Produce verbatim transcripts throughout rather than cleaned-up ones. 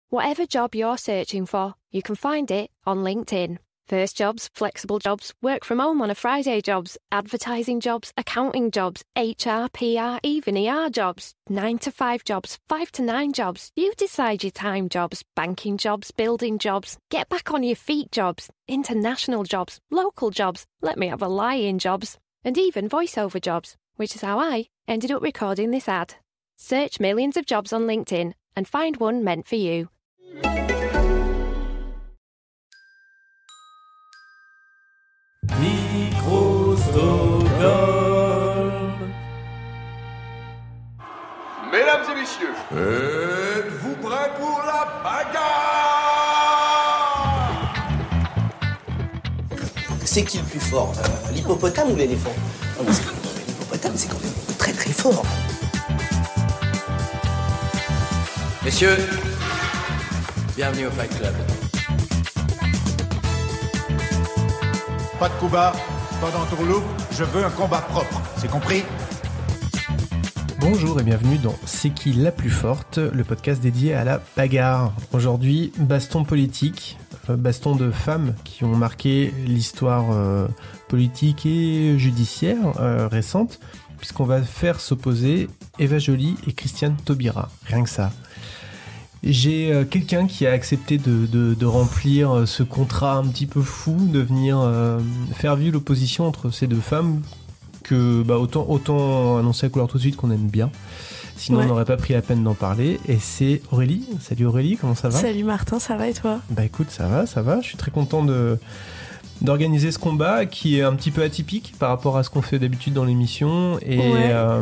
Whatever job you're searching for, you can find it on LinkedIn. First jobs, flexible jobs, work from home on a Friday jobs, advertising jobs, accounting jobs, H R, P R, even E R jobs, nine to five jobs, five to nine jobs. You decide your time jobs, banking jobs, building jobs, get back on your feet jobs, international jobs, local jobs, let me have a lie-in jobs, and even voiceover jobs, which is how I ended up recording this ad. Search millions of jobs on LinkedIn and find one meant for you. Micro-Stockholm. Mesdames et messieurs, Êtes-vous prêts pour la bagarre? C'est qui le plus fort, euh, l'hippopotame ou l'éléphant? Non, parce que l'hippopotame, c'est quand même très très fort. Messieurs, bienvenue au Fight Club. Pas de coup bas, pas d'entourloupe, je veux un combat propre, c'est compris? Bonjour et bienvenue dans C'est qui la plus forte, le podcast dédié à la bagarre. Aujourd'hui, baston politique, euh, baston de femmes qui ont marqué l'histoire euh, politique et judiciaire euh, récente, puisqu'on va faire s'opposer Eva Joly et Christiane Taubira, rien que ça. J'ai euh, quelqu'un qui a accepté de, de, de remplir euh, ce contrat un petit peu fou, de venir euh, faire vivre l'opposition entre ces deux femmes, que bah, autant, autant annoncer la couleur tout de suite qu'on aime bien, sinon ouais. On n'aurait pas pris la peine d'en parler, et c'est Aurélie. Salut Aurélie, comment ça va? Salut Martin, ça va et toi? Bah écoute, ça va, ça va, je suis très content de... d'organiser ce combat qui est un petit peu atypique par rapport à ce qu'on fait d'habitude dans l'émission, et... Ouais. Euh,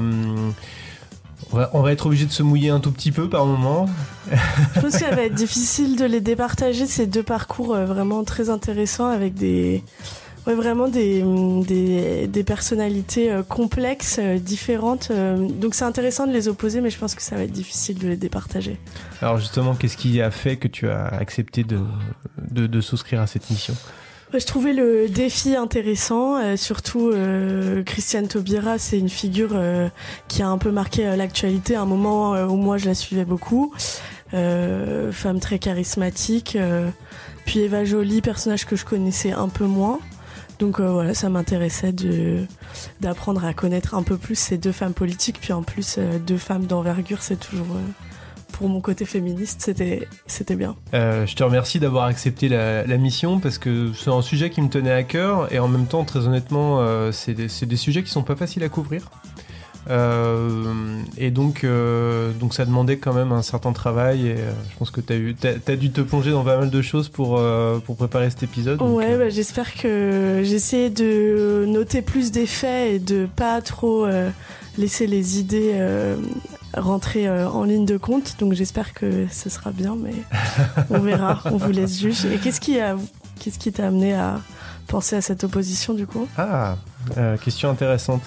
On va, on va être obligé de se mouiller un tout petit peu par moment. Je pense que ça va être difficile de les départager, ces deux parcours euh, vraiment très intéressants avec des, ouais, vraiment des, des, des personnalités euh, complexes, euh, différentes. Euh, donc c'est intéressant de les opposer, mais je pense que ça va être difficile de les départager. Alors justement, qu'est-ce qui a fait que tu as accepté de, de, de souscrire à cette mission ? Je trouvais le défi intéressant, euh, surtout euh, Christiane Taubira, c'est une figure euh, qui a un peu marqué euh, l'actualité à un moment euh, où moi je la suivais beaucoup, euh, femme très charismatique, euh, puis Eva Joly, personnage que je connaissais un peu moins, donc euh, voilà, ça m'intéressait de d'apprendre à connaître un peu plus ces deux femmes politiques, puis en plus euh, deux femmes d'envergure, c'est toujours... Euh, pour mon côté féministe, c'était, c'était bien. Euh, je te remercie d'avoir accepté la, la mission, parce que c'est un sujet qui me tenait à cœur, et en même temps, très honnêtement, euh, c'est, des, c'est des sujets qui sont pas faciles à couvrir. Euh, et donc, euh, donc ça demandait quand même un certain travail, et euh, je pense que t'as, eu, t'as, t'as dû te plonger dans pas mal de choses pour, euh, pour préparer cet épisode. Donc, ouais, euh... bah, j'espère que j'ai essayé de noter plus des faits et de pas trop euh, laisser les idées euh, rentrer euh, en ligne de compte, donc j'espère que ce sera bien, mais on verra, on vous laisse juger. Et qu'est-ce qui, a, qu'est-ce qui t'a amené à penser à cette opposition du coup ? Ah, euh, question intéressante.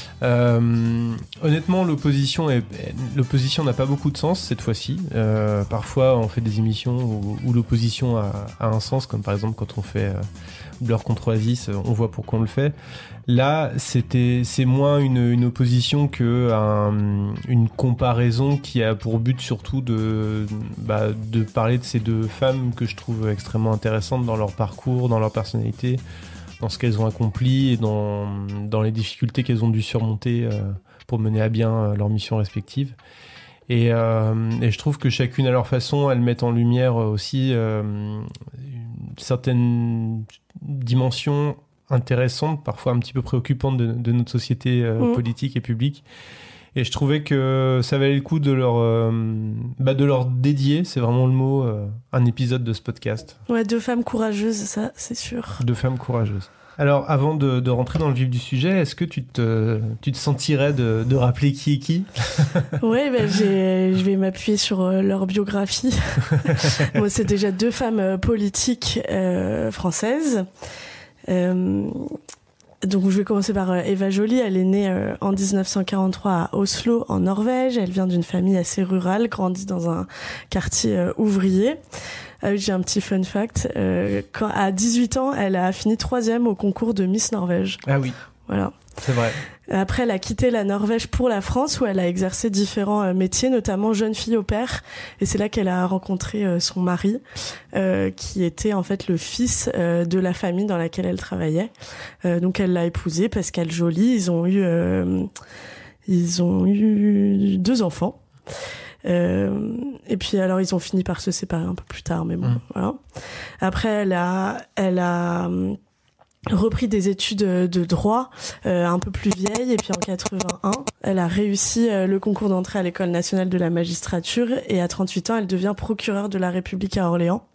Euh, honnêtement, l'opposition, est, l'opposition n'a pas beaucoup de sens cette fois-ci. Euh, parfois, on fait des émissions où, où l'opposition a, a un sens, comme par exemple quand on fait euh, Blur contre Oasis, on voit pourquoi on le fait. Là, c'était, c'est moins une, une opposition que un, une comparaison qui a pour but surtout de, bah, de parler de ces deux femmes que je trouve extrêmement intéressantes dans leur parcours, dans leur personnalité, dans ce qu'elles ont accompli et dans, dans les difficultés qu'elles ont dû surmonter euh, pour mener à bien euh, leurs missions respectives. Et, euh, et je trouve que chacune à leur façon, elles mettent en lumière aussi euh, une certaine dimension intéressante, parfois un petit peu préoccupante de, de notre société euh, mmh. politique et publique. Et je trouvais que ça valait le coup de leur, euh, bah de leur dédier, c'est vraiment le mot, euh, un épisode de ce podcast. Ouais, deux femmes courageuses, ça, c'est sûr. Deux femmes courageuses. Alors, avant de, de rentrer dans le vif du sujet, est-ce que tu te, tu te sentirais de, de rappeler qui est qui ? Ouais, bah, j'ai, je vais m'appuyer sur euh, leur biographie. Moi, c'est déjà deux femmes euh, politiques euh, françaises. Euh, donc je vais commencer par euh, Eva Joly. Elle est née euh, en dix-neuf cent quarante-trois à Oslo en Norvège. Elle vient d'une famille assez rurale, grandit dans un quartier euh, ouvrier. Euh, j'ai un petit fun fact, euh, quand, à dix-huit ans elle a fini troisième au concours de Miss Norvège. Ah oui. Voilà. C'est vrai. Après, elle a quitté la Norvège pour la France où elle a exercé différents euh, métiers, notamment jeune fille au père. Et c'est là qu'elle a rencontré euh, son mari, euh, qui était en fait le fils euh, de la famille dans laquelle elle travaillait. Euh, donc elle l'a épousé, Pascal Joly. Ils ont eu, euh, ils ont eu deux enfants. Euh, et puis alors ils ont fini par se séparer un peu plus tard, mais bon, mmh. voilà. Après, elle a, elle a repris des études de droit euh, un peu plus vieille, et puis en quatre-vingt-un elle a réussi euh, le concours d'entrée à l'école nationale de la magistrature, et à trente-huit ans elle devient procureure de la République à Orléans.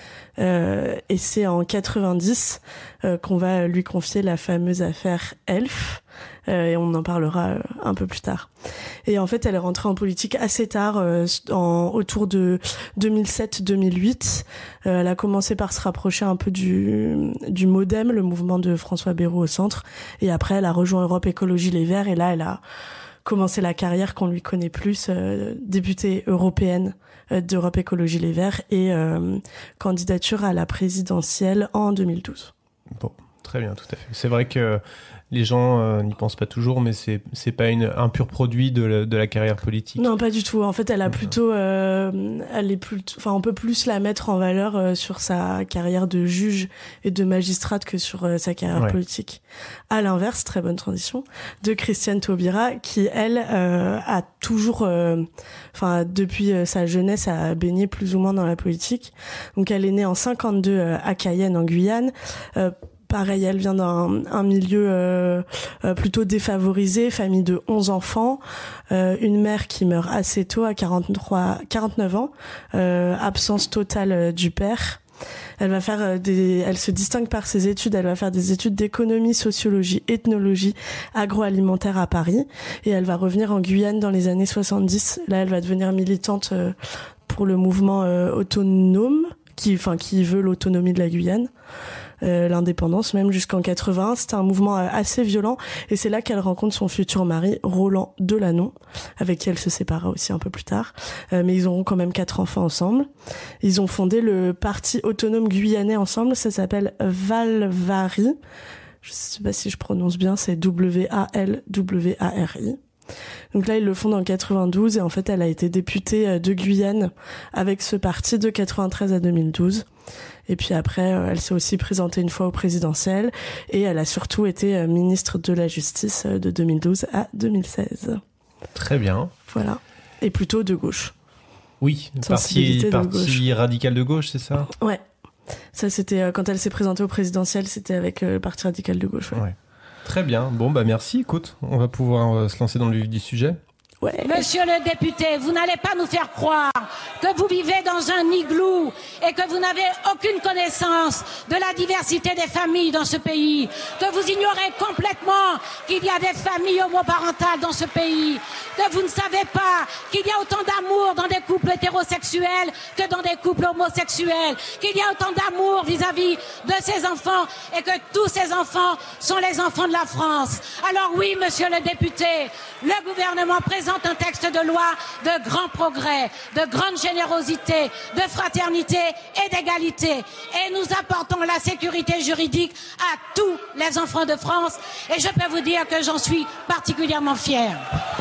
Euh, et c'est en quatre-vingt-dix euh, qu'on va lui confier la fameuse affaire Elf, euh, et on en parlera euh, un peu plus tard. Et en fait, elle est rentrée en politique assez tard, euh, en, autour de deux mille sept deux mille huit. Euh, elle a commencé par se rapprocher un peu du, du MoDem, le mouvement de François Bayrou au centre, et après elle a rejoint Europe Écologie Les Verts, et là elle a commencé la carrière qu'on lui connaît plus, euh, députée européenne d'Europe Écologie Les Verts, et euh, candidature à la présidentielle en deux mille douze. Bon, très bien, tout à fait. C'est vrai que les gens euh, n'y pensent pas toujours, mais c'est c'est pas une, un pur produit de la, de la carrière politique. Non, pas du tout. En fait, elle a plutôt, euh, elle est plus, enfin, on peut plus la mettre en valeur euh, sur sa carrière de juge et de magistrate que sur euh, sa carrière ouais. politique. À l'inverse, très bonne transition, de Christiane Taubira, qui elle euh, a toujours, enfin, euh, depuis euh, sa jeunesse, a baigné plus ou moins dans la politique. Donc, elle est née en cinquante-deux euh, à Cayenne, en Guyane. Euh, Pareil, elle vient d'un un milieu euh, euh, plutôt défavorisé, famille de onze enfants, euh, une mère qui meurt assez tôt, à quarante-trois, quarante-neuf ans, euh, absence totale euh, du père. Elle va faire euh, des, elle se distingue par ses études. Elle va faire des études d'économie, sociologie, ethnologie, agroalimentaire à Paris, et elle va revenir en Guyane dans les années soixante-dix. Là, elle va devenir militante euh, pour le mouvement euh, autonome, qui, enfin, qui veut l'autonomie de la Guyane. Euh, l'indépendance même jusqu'en quatre-vingts. C'était un mouvement euh, assez violent, et c'est là qu'elle rencontre son futur mari Roland Delanon, avec qui elle se sépara aussi un peu plus tard, euh, mais ils auront quand même quatre enfants ensemble. Ils ont fondé le Parti autonome guyanais ensemble, ça s'appelle Valvari, je sais pas si je prononce bien, c'est W A L W A R I. Donc là, ils le fondent en quatre-vingt-douze, et en fait, elle a été députée de Guyane avec ce parti de quatre-vingt-treize à deux mille douze. Et puis après, elle s'est aussi présentée une fois au présidentiel, et elle a surtout été ministre de la Justice de deux mille douze à deux mille seize. Très bien. Voilà. Et plutôt de gauche. Oui, parti, parti radical de gauche, c'est ça ? Ouais. Ça, c'était quand elle s'est présentée au présidentiel, c'était avec le Parti radical de gauche. Ouais. Ouais. Très bien. Bon, bah merci. Écoute, on va pouvoir euh, se lancer dans le vif du sujet. Ouais. Monsieur le député, vous n'allez pas nous faire croire que vous vivez dans un igloo et que vous n'avez aucune connaissance de la diversité des familles dans ce pays, que vous ignorez complètement qu'il y a des familles homoparentales dans ce pays, que vous ne savez pas qu'il y a autant d'amour dans des couples hétérosexuels que dans des couples homosexuels, qu'il y a autant d'amour vis-à-vis de ces enfants, et que tous ces enfants sont les enfants de la France. Alors oui, monsieur le député, le gouvernement présente un texte de loi de grand progrès, de grande générosité, de fraternité et d'égalité. Et nous apportons la sécurité juridique à tous les enfants de France. Et je peux vous dire que j'en suis particulièrement fière.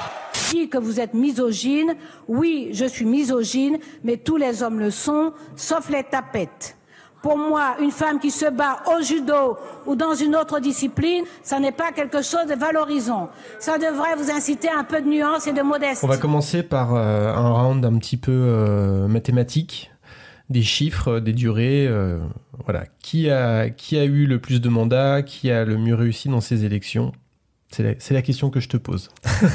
Dit que vous êtes misogyne, oui, je suis misogyne, mais tous les hommes le sont, sauf les tapettes. Pour moi, une femme qui se bat au judo ou dans une autre discipline, ça n'est pas quelque chose de valorisant. Ça devrait vous inciter à un peu de nuance et de modestie. On va commencer par euh, un round un petit peu euh, mathématique, des chiffres, des durées. Euh, voilà. Qui a, qui a eu le plus de mandats? Qui a le mieux réussi dans ces élections? C'est la, c'est la question que je te pose.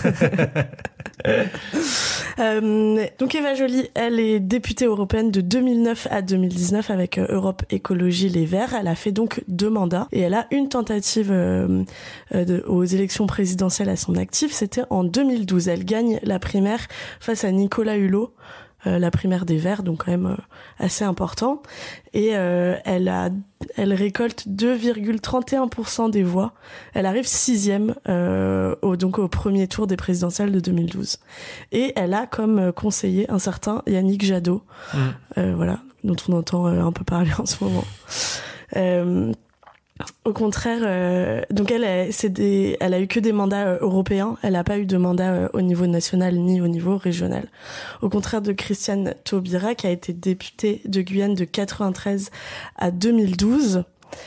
euh, donc Eva Joly, elle est députée européenne de deux mille neuf à deux mille dix-neuf avec euh, Europe Écologie Les Verts. Elle a fait donc deux mandats, et elle a une tentative euh, euh, de, aux élections présidentielles à son actif. C'était en deux mille douze. Elle gagne la primaire face à Nicolas Hulot. Euh, la primaire des Verts, donc quand même euh, assez important, et euh, elle a, elle récolte deux virgule trente et un pour cent des voix. Elle arrive sixième euh, au, donc au premier tour des présidentielles de deux mille douze, et elle a comme conseiller un certain Yannick Jadot, mmh. euh, voilà, dont on entend euh, un peu parler en ce moment. Euh, Au contraire, euh, donc elle, elle, c'est des, elle a eu que des mandats euh, européens. Elle n'a pas eu de mandat euh, au niveau national ni au niveau régional. Au contraire de Christiane Taubira, qui a été députée de Guyane de quatre-vingt-treize à deux mille douze.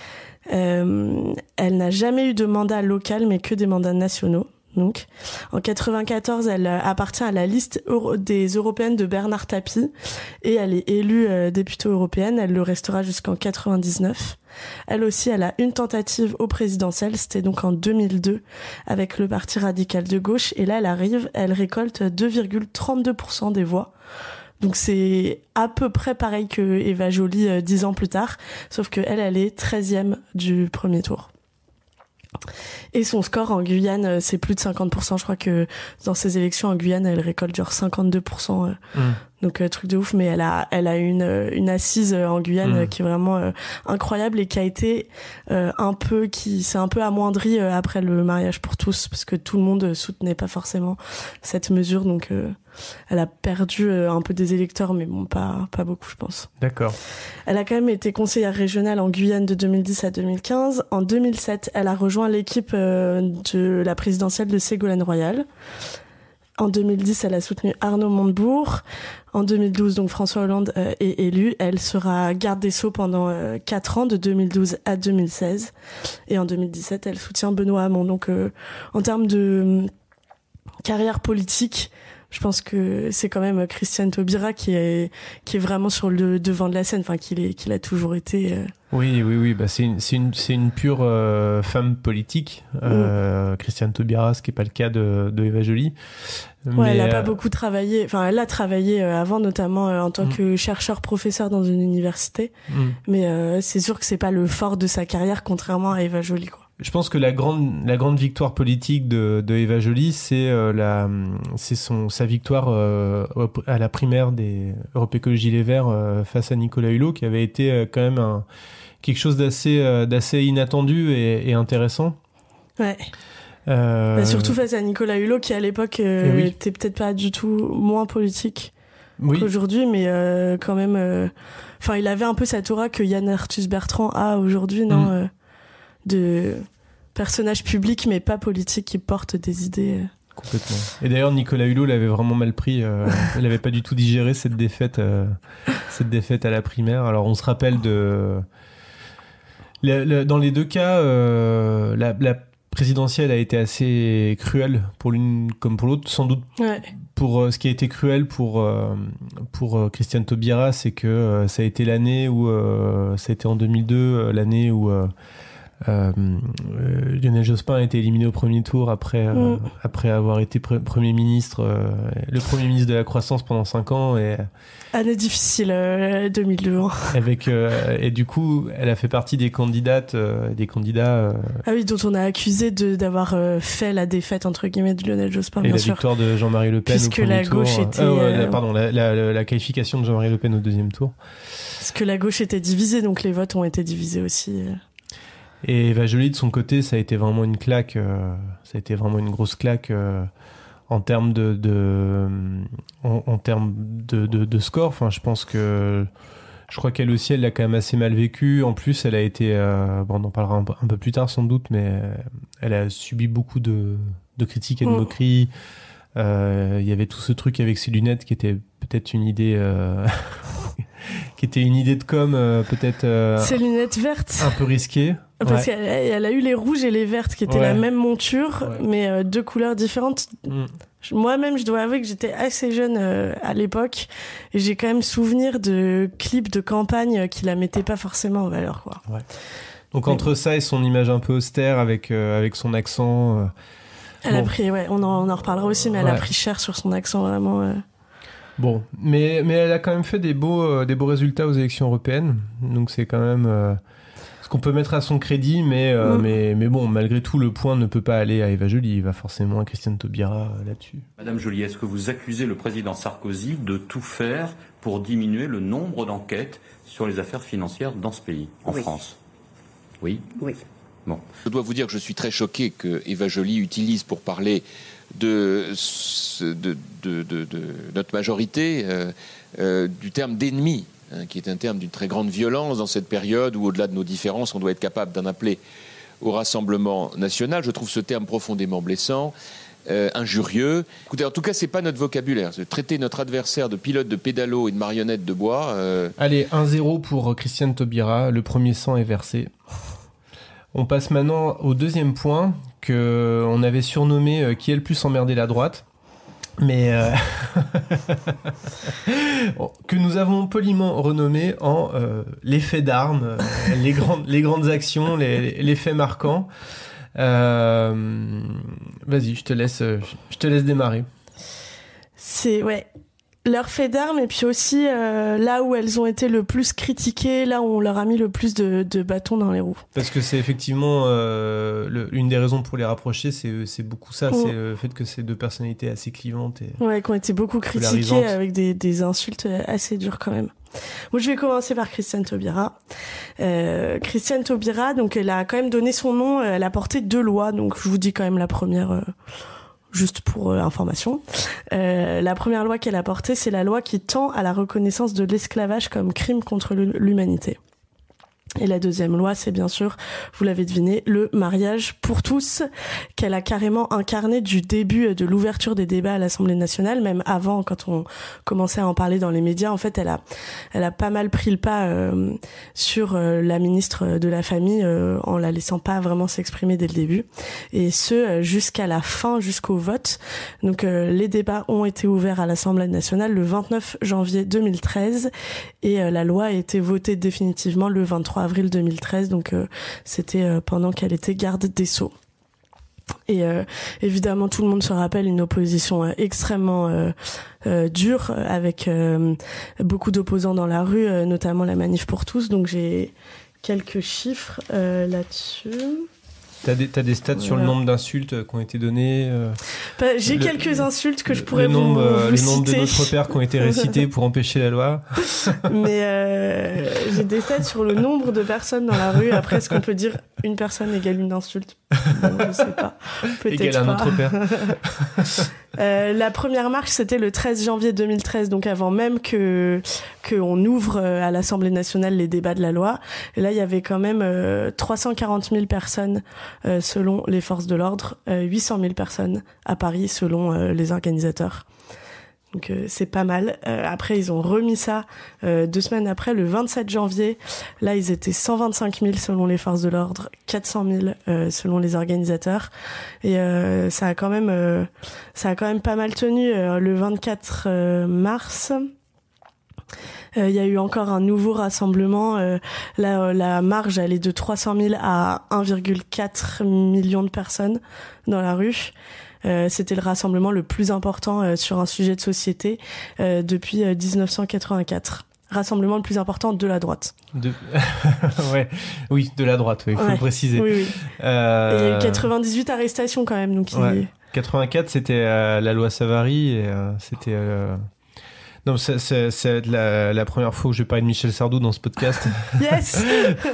Euh, elle n'a jamais eu de mandat local, mais que des mandats nationaux. Donc, en quatre-vingt-quatorze, elle appartient à la liste euro- des européennes de Bernard Tapie et elle est élue euh, députée européenne. Elle le restera jusqu'en quatre-vingt-dix-neuf. Elle aussi, elle a une tentative au présidentiel. C'était donc en deux mille deux avec le Parti radical de gauche. Et là, elle arrive, elle récolte deux virgule trente-deux pour cent des voix. Donc c'est à peu près pareil que Eva Joly euh, dix ans plus tard, sauf que elle, elle est treizième du premier tour. Et son score en Guyane, c'est plus de cinquante pour cent. Je crois que dans ces élections en Guyane, elle récolte genre cinquante-deux pour cent. Euh, mmh. Donc euh, truc de ouf. Mais elle a, elle a une une assise en Guyane mmh. qui est vraiment euh, incroyable et qui a été euh, un peu, qui s'est un peu amoindrie euh, après le mariage pour tous, parce que tout le monde soutenait pas forcément cette mesure. Donc euh, elle a perdu euh, un peu des électeurs, mais bon, pas pas beaucoup, je pense. D'accord. Elle a quand même été conseillère régionale en Guyane de deux mille dix à deux mille quinze. En deux mille sept, elle a rejoint l'équipe euh, de la présidentielle de Ségolène Royal. En deux mille dix, elle a soutenu Arnaud Montebourg. En deux mille douze, donc François Hollande euh, est élu. Elle sera garde des Sceaux pendant euh, quatre ans, de deux mille douze à deux mille seize. Et en deux mille dix-sept, elle soutient Benoît Hamon. Donc, euh, en termes de euh, carrière politique, je pense que c'est quand même Christiane Taubira qui est qui est vraiment sur le devant de la scène, enfin qu'il est qu'il a toujours été. Euh... Oui, oui, oui. Bah c'est une c'est une c'est une pure euh, femme politique, euh, mmh. Christiane Taubira, ce qui est pas le cas de de Eva Joly. Ouais, mais, elle a euh... pas beaucoup travaillé. Enfin, elle a travaillé euh, avant, notamment euh, en tant mmh. que chercheur professeur dans une université. Mmh. Mais euh, c'est sûr que c'est pas le fort de sa carrière, contrairement à Eva Joly, quoi. Je pense que la grande la grande victoire politique de de Eva Joly, c'est euh, la c'est son sa victoire euh, à la primaire des Europe Écologie Les Verts euh, face à Nicolas Hulot, qui avait été euh, quand même un quelque chose d'assez euh, d'assez inattendu et, et intéressant. Ouais. Euh... Bah, surtout face à Nicolas Hulot, qui à l'époque euh, oui. était peut-être pas du tout moins politique oui. qu'aujourd'hui, mais euh, quand même. Enfin, euh, il avait un peu cette aura que Yann Arthus Bertrand a aujourd'hui, non, mm. euh, de personnage public mais pas politique qui porte des idées. Euh. Complètement. Et d'ailleurs, Nicolas Hulot l'avait vraiment mal pris. Euh, il n'avait pas du tout digéré cette défaite, euh, cette défaite à la primaire. Alors, on se rappelle de. Le, le, dans les deux cas, euh, la, la présidentielle a été assez cruelle pour l'une comme pour l'autre. Sans doute, ouais. pour euh, ce qui a été cruel pour euh, pour euh, Christiane Taubira, c'est que euh, ça a été l'année où euh, ça a été en deux mille deux, euh, l'année où euh, euh, euh, Lionel Jospin a été éliminé au premier tour après euh, mm. après avoir été pre- premier ministre, euh, le premier ministre de la croissance pendant cinq ans et année difficile euh, deux mille deux. Avec euh, et du coup, elle a fait partie des candidates, euh, des candidats. Euh, ah oui, dont on a accusé de d'avoir euh, fait la défaite entre guillemets de Lionel Jospin, et bien la sûr. victoire de Jean-Marie Le Pen puisque au premier la tour. gauche était. Ah, ouais, euh... la, pardon, la, la, la qualification de Jean-Marie Le Pen au deuxième tour. Parce que la gauche était divisée, donc les votes ont été divisés aussi. Et Eva Joly de son côté, ça a été vraiment une claque. Euh, ça a été vraiment une grosse claque. Euh, en termes de, de en, en termes de, de, de score, enfin, je pense que je crois qu'elle aussi, elle l'a quand même assez mal vécu. En plus, elle a été, euh, bon, on en parlera un, un peu plus tard sans doute, mais elle a subi beaucoup de, de critiques et de mmh. moqueries. Euh, il y avait tout ce truc avec ses lunettes qui était peut-être une idée, euh, qui était une idée de com, euh, peut-être. Euh, Ces lunettes vertes. Un peu risquée. Parce ouais. qu'elle elle a eu les rouges et les vertes qui étaient ouais. la même monture, ouais. mais euh, deux couleurs différentes. Mm. Moi-même, je dois avouer que j'étais assez jeune euh, à l'époque, et j'ai quand même souvenir de clips de campagne qui la mettaient pas forcément en valeur, quoi. Ouais. Donc mais... entre ça et son image un peu austère avec euh, avec son accent. Euh... Elle bon. a pris, ouais, on en, on en reparlera aussi, mais elle ouais. a pris cher sur son accent, vraiment. Euh... Bon, mais mais elle a quand même fait des beaux euh, des beaux résultats aux élections européennes, donc c'est quand même. Euh... qu'on peut mettre à son crédit, mais, euh, mmh. mais, mais bon, malgré tout, le point ne peut pas aller à Eva Joly, il va forcément à Christiane Taubira euh, là-dessus. Madame Joly, est-ce que vous accusez le président Sarkozy de tout faire pour diminuer le nombre d'enquêtes sur les affaires financières dans ce pays, en oui. France ? Oui. Oui. Bon. Je dois vous dire que je suis très choqué que Eva Joly utilise pour parler de, de, de, de, de notre majorité euh, euh, du terme d'ennemi. hein, qui est un terme d'une très grande violence dans cette période où, au-delà de nos différences, on doit être capable d'en appeler au Rassemblement national. Je trouve ce terme profondément blessant, euh, injurieux. Écoutez, en tout cas, c'est pas notre vocabulaire. Traiter notre adversaire de pilote de pédalo et de marionnette de bois... Euh... Allez, un zéro pour Christiane Taubira. Le premier sang est versé. On passe maintenant au deuxième point qu'on avait surnommé euh, « Qui est le plus emmerdé la droite ?» mais euh... que nous avons poliment renommé en euh, les faits d'armes, euh, les, grandes, les grandes actions, les, les faits marquants. Euh... Vas-y, je te laisse, je te laisse démarrer. C'est, ouais, leurs faits d'armes, et puis aussi euh, là où elles ont été le plus critiquées, là où on leur a mis le plus de, de bâtons dans les roues. Parce que c'est effectivement euh, le, une des raisons pour les rapprocher, c'est, c'est beaucoup ça, oh. c'est le fait que c'est deux personnalités assez clivantes. Et ouais, qui ont été beaucoup critiquées avec des, des insultes assez dures quand même. Moi, je vais commencer par Christiane Taubira. Euh, Christiane Taubira, donc elle a quand même donné son nom, elle a porté deux lois, donc je vous dis quand même la première... Euh, juste pour euh, information. Euh, la première loi qu'elle a portée, c'est la loi qui tend à la reconnaissance de l'esclavage comme crime contre l'humanité. Et la deuxième loi, c'est bien sûr, vous l'avez deviné, le mariage pour tous, qu'elle a carrément incarné du début de l'ouverture des débats à l'Assemblée nationale, même avant, quand on commençait à en parler dans les médias. En fait, elle a, elle a pas mal pris le pas euh, sur euh, la ministre de la Famille, euh, en la laissant pas vraiment s'exprimer dès le début. Et ce, jusqu'à la fin, jusqu'au vote. Donc, euh, les débats ont été ouverts à l'Assemblée nationale le vingt-neuf janvier deux mille treize, et euh, la loi a été votée définitivement le vingt-trois avril deux mille treize, donc euh, c'était euh, pendant qu'elle était garde des Sceaux. Et euh, évidemment, tout le monde se rappelle une opposition euh, extrêmement euh, euh, dure, avec euh, beaucoup d'opposants dans la rue, euh, notamment la Manif pour tous. Donc j'ai quelques chiffres euh, là-dessus. T'as des, t'as des stats voilà. sur le nombre d'insultes qui ont été données euh, bah, J'ai le, quelques insultes que je pourrais le nombre, vous, euh, vous Le nombre citer. de notre père qui ont été récités pour empêcher la loi. Mais euh, j'ai des stats sur le nombre de personnes dans la rue. Après, est-ce qu'on peut dire une personne égale une insulte? Bon, je sais pas. Peut-être égale un autre père. Euh, la première marche, c'était le treize janvier deux mille treize, donc avant même que qu'on ouvre à l'Assemblée nationale les débats de la loi. Et là, il y avait quand même euh, trois cent quarante mille personnes euh, selon les forces de l'ordre, euh, huit cent mille personnes à Paris selon euh, les organisateurs. Donc euh, c'est pas mal. Euh, après, ils ont remis ça euh, deux semaines après, le vingt-sept janvier. Là, ils étaient cent vingt-cinq mille selon les forces de l'ordre, quatre cent mille euh, selon les organisateurs. Et euh, ça a quand même, euh, ça a quand même pas mal tenu. Euh, le vingt-quatre mars, il euh, y a eu encore un nouveau rassemblement. Euh, la, la marge, elle est de trois cent mille à un virgule quatre million de personnes dans la rue. Euh, c'était le rassemblement le plus important euh, sur un sujet de société euh, depuis euh, dix-neuf cent quatre-vingt-quatre. Rassemblement le plus important de la droite. De... ouais, oui, de la droite, il oui, faut ouais. le préciser. Oui, oui. Euh... Et il y a eu quatre-vingt-dix-huit arrestations quand même. Donc ouais. il... quatre-vingt-quatre, c'était euh, la loi Savary, et euh, c'était... Euh... Non, c'est, c'est, c'est la, la première fois que je vais parler de Michel Sardou dans ce podcast. Yes.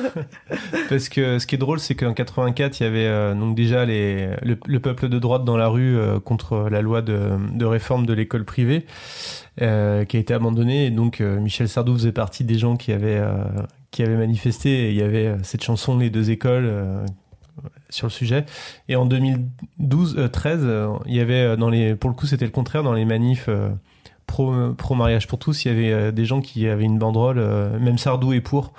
Parce que ce qui est drôle, c'est qu'en quatre-vingt-quatre, il y avait euh, donc déjà les, le, le peuple de droite dans la rue euh, contre la loi de, de réforme de l'école privée euh, qui a été abandonnée. Et donc euh, Michel Sardou faisait partie des gens qui avaient, euh, qui avaient manifesté. Et il y avait euh, cette chanson « Les deux écoles euh, » sur le sujet. Et en deux mille douze, euh, treize, euh, il y avait dans les, pour le coup, c'était le contraire dans les manifs. Euh, Pro, pro mariage pour tous, il y avait euh, des gens qui avaient une banderole, euh, même Sardou est pour.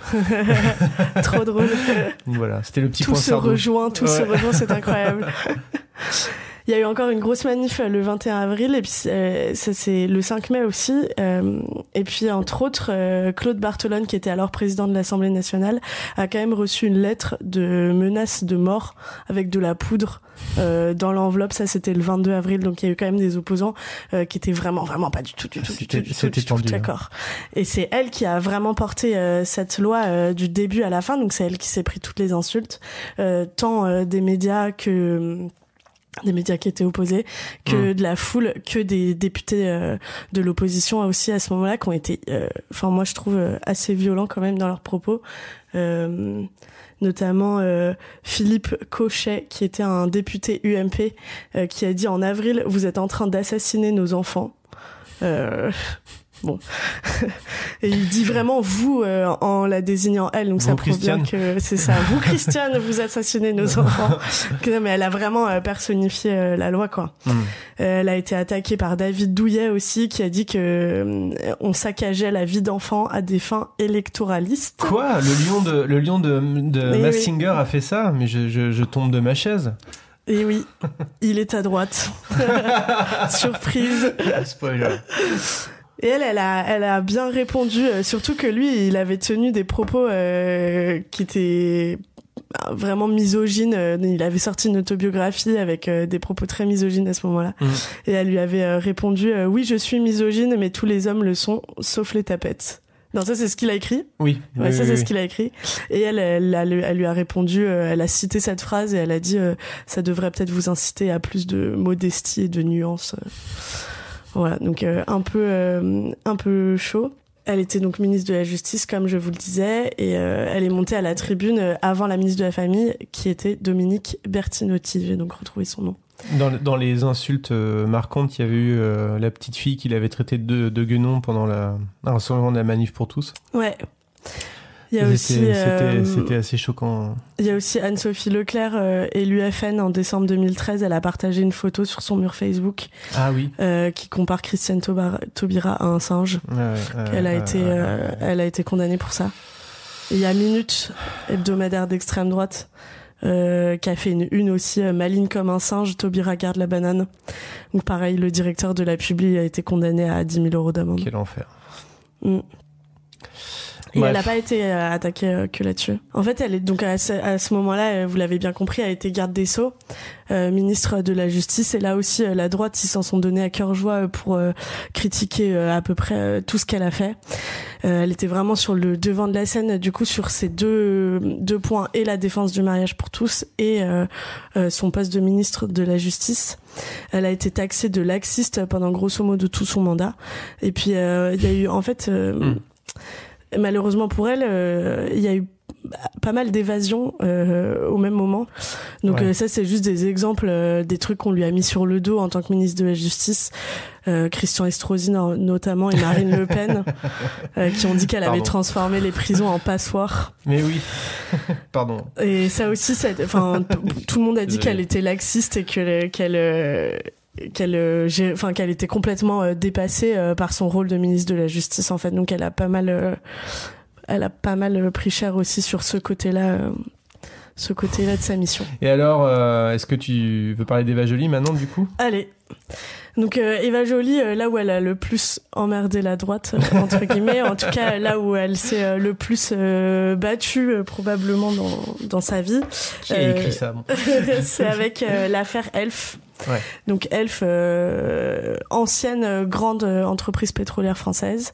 Trop drôle. Voilà, c'était le petit tout point se Sardou. Rejoint, tout ouais. se rejoint, c'est incroyable. Il y a eu encore une grosse manif le vingt et un avril, et puis euh, ça c'est le cinq mai aussi. Euh, et puis entre autres, euh, Claude Barthelone, qui était alors président de l'Assemblée nationale, a quand même reçu une lettre de menace de mort avec de la poudre euh, dans l'enveloppe. Ça c'était le vingt-deux avril, donc il y a eu quand même des opposants euh, qui étaient vraiment vraiment pas du tout du tout du tout, du tout, du tout d'accord. Et c'est elle qui a vraiment porté euh, cette loi euh, du début à la fin. Donc c'est elle qui s'est pris toutes les insultes, euh, tant euh, des médias que des médias qui étaient opposés, que mmh. de la foule, que des députés euh, de l'opposition aussi à ce moment-là, qui ont été, enfin euh, moi je trouve euh, assez violents quand même dans leurs propos, euh, notamment euh, Philippe Cochet, qui était un député U M P, euh, qui a dit en avril « Vous êtes en train d'assassiner nos enfants ». Euh... Bon. Et il dit vraiment vous euh, en la désignant elle, donc vous, ça prouve bien Christiane. que c'est ça. Vous, Christiane, vous assassinez nos enfants. Non, mais elle a vraiment euh, personnifié euh, la loi, quoi. Mm. Euh, elle a été attaquée par David Douillet aussi, qui a dit que euh, on saccageait la vie d'enfants à des fins électoralistes. Quoi ? Le lion de le lion de, de oui, Mask oui. Singer a fait ça ? Mais je, je, je tombe de ma chaise. Et oui, il est à droite. Surprise. Spoiler. Et elle, elle a, elle a bien répondu, euh, surtout que lui, il avait tenu des propos euh, qui étaient vraiment misogynes. Euh, il avait sorti une autobiographie avec euh, des propos très misogynes à ce moment-là. Mmh. Et elle lui avait euh, répondu euh, « Oui, je suis misogyne, mais tous les hommes le sont, sauf les tapettes. » Non, ça, c'est ce qu'il a écrit. Oui. Ouais, oui ça, oui, c'est oui. ce qu'il a écrit. Et elle, elle, elle, elle lui a répondu, euh, elle a cité cette phrase et elle a dit euh, « Ça devrait peut-être vous inciter à plus de modestie et de nuances. » Voilà, donc euh, un peu euh, un peu chaud. Elle était donc ministre de la Justice, comme je vous le disais, et euh, elle est montée à la tribune avant la ministre de la Famille, qui était Dominique Bertinotti. J'ai donc retrouvé son nom. Dans, dans les insultes euh, marquantes, il y avait eu euh, la petite fille qu'il avait traitée de, de guenon pendant la, un rassemblement de la Manif pour tous. Ouais. Il y a c'était, aussi, c'était, euh, c'était assez choquant. Il y a aussi Anne-Sophie Leclerc euh, et l'U F N en décembre deux mille treize. Elle a partagé une photo sur son mur Facebook ah, oui. euh, qui compare Christiane Taubira, Taubira à un singe. Ah, ouais, elle, euh, a été, euh, elle a été condamnée pour ça. Et il y a Minute, hebdomadaire d'extrême droite, euh, qui a fait une une aussi, euh, maligne comme un singe, Taubira garde la banane. Donc pareil, le directeur de la Publi a été condamné à dix mille euros d'amende. Quel enfer. Mm. Et Bref. elle n'a pas été euh, attaquée euh, que là-dessus. En fait, elle est donc à ce, à ce moment-là, euh, vous l'avez bien compris, elle a été garde des Sceaux, euh, ministre de la Justice. Et là aussi, euh, la droite, ils s'en sont donnés à cœur joie euh, pour euh, critiquer euh, à peu près euh, tout ce qu'elle a fait. Euh, elle était vraiment sur le devant de la scène, du coup, sur ces deux deux points, et la défense du mariage pour tous et euh, euh, son poste de ministre de la Justice. Elle a été taxée de laxiste pendant grosso modo tout son mandat. Et puis, euh, il y a eu, en fait... Euh, mm. Malheureusement pour elle, euh, il y a eu pas mal d'évasions euh, au même moment. Donc ouais. euh, ça, c'est juste des exemples euh, des trucs qu'on lui a mis sur le dos en tant que ministre de la Justice. Euh, Christian Estrosi notamment et Marine Le Pen euh, qui ont dit qu'elle Pardon. avait transformé les prisons en passoires. Mais oui. Pardon. Et ça aussi, ça, enfin, tout le monde a dit qu'elle était laxiste et que, qu'elle... Euh, qu'elle j'ai enfin qu'elle était complètement euh, dépassée euh, par son rôle de ministre de la Justice en fait, donc elle a pas mal euh, elle a pas mal pris cher aussi sur ce côté-là euh, ce côté-là de sa mission. Et alors euh, est-ce que tu veux parler d'Eva Joly maintenant du coup ? Allez. Donc euh, Eva Joly, euh, là où elle a le plus emmerdé la droite, euh, entre guillemets, en tout cas là où elle s'est euh, le plus euh, battue euh, probablement dans, dans sa vie. Qui a euh, écrit ça bon. C'est avec euh, l'affaire Elf. Ouais. Donc Elf, euh, ancienne euh, grande euh, entreprise pétrolière française.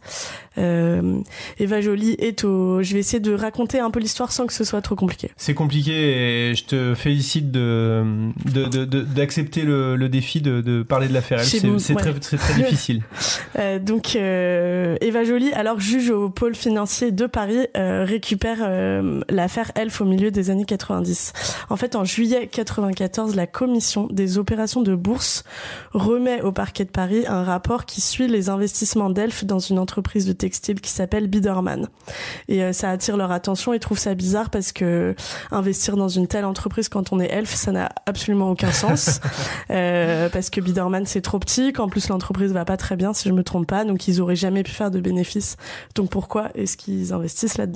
Euh, Eva Joly est au... Je vais essayer de raconter un peu l'histoire sans que ce soit trop compliqué. C'est compliqué et je te félicite de, de, de, de, d'accepter le, le défi de, de parler de l'affaire Elf. C'est, nous, c'est, ouais. très, c'est très difficile. euh, donc euh, Eva Joly, alors juge au pôle financier de Paris, euh, récupère euh, l'affaire Elf au milieu des années quatre-vingt-dix. En fait, en juillet quatre-vingt-quatorze, la commission des opérations de bourse remet au parquet de Paris un rapport qui suit les investissements d'Elf dans une entreprise de textile qui s'appelle Biederman. Et euh, ça attire leur attention. Ils trouvent ça bizarre parce que investir dans une telle entreprise quand on est Elf, ça n'a absolument aucun sens. euh, parce que Biederman, c'est trop petit, qu'en plus l'entreprise va pas très bien, si je me trompe pas, donc ils auraient jamais pu faire de bénéfices. Donc pourquoi est-ce qu'ils investissent là-dedans ?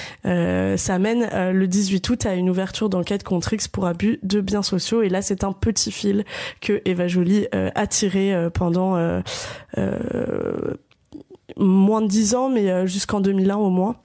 euh, Ça mène euh, le dix-huit août à une ouverture d'enquête contre X pour abus de biens sociaux. Et là, c'est un petit fil que Eva Joly euh, a tiré euh, pendant euh, euh, moins de dix ans, mais euh, jusqu'en deux mille un au moins.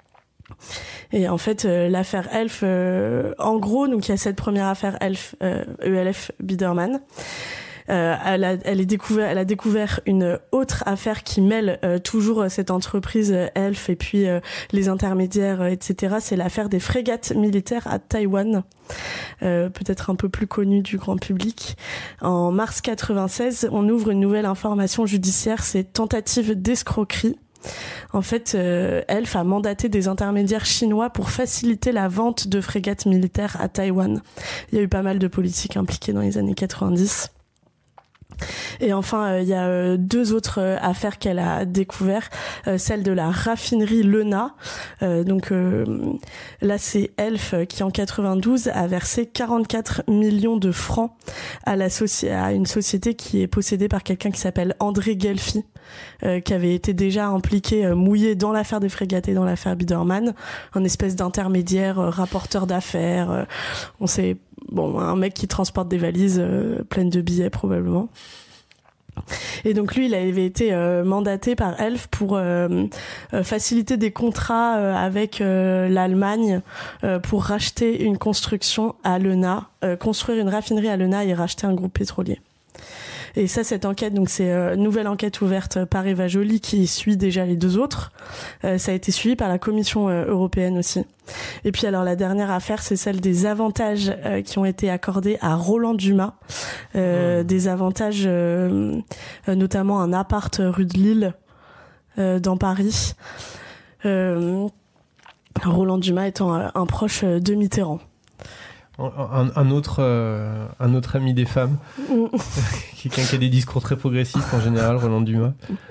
Et en fait, euh, l'affaire Elf, euh, en gros, donc il y a cette première affaire Elf, euh, E L F Biederman. Euh, elle, a, elle, est découvert, elle a découvert une autre affaire qui mêle euh, toujours cette entreprise euh, Elf et puis euh, les intermédiaires, euh, et cetera. C'est l'affaire des frégates militaires à Taïwan, euh, peut-être un peu plus connue du grand public. En mars quatre-vingt-seize, on ouvre une nouvelle information judiciaire, c'est tentative d'escroquerie. En fait, euh, Elf a mandaté des intermédiaires chinois pour faciliter la vente de frégates militaires à Taïwan. Il y a eu pas mal de politiques impliquées dans les années quatre-vingt-dix. Et enfin, il euh, y a euh, deux autres euh, affaires qu'elle a découvertes. Euh, celle de la raffinerie Leuna. Euh, donc euh, là, c'est Elf qui, en quatre-vingt-douze, a versé quarante-quatre millions de francs à, la soci- à une société qui est possédée par quelqu'un qui s'appelle André Gelfi, euh, qui avait été déjà impliqué, euh, mouillé dans l'affaire des frégates et dans l'affaire Biederman, un espèce d'intermédiaire, euh, rapporteur d'affaires. Euh, on sait... Bon, un mec qui transporte des valises euh, pleines de billets probablement. Et donc lui, il avait été euh, mandaté par Elf pour euh, euh, faciliter des contrats euh, avec euh, l'Allemagne euh, pour racheter une construction à Leuna, euh, construire une raffinerie à Leuna et racheter un groupe pétrolier. Et ça, cette enquête, donc c'est euh, nouvelle enquête ouverte par Eva Joly qui suit déjà les deux autres. Euh, ça a été suivi par la Commission euh, européenne aussi. Et puis alors la dernière affaire, c'est celle des avantages euh, qui ont été accordés à Roland Dumas, euh, mmh. des avantages, euh, euh, notamment un appart rue de Lille euh, dans Paris. Euh, Roland Dumas étant un, un proche de Mitterrand. Un, un, autre, euh, un autre ami des femmes, quelqu'un qui a des discours très progressistes en général, Roland Dumas.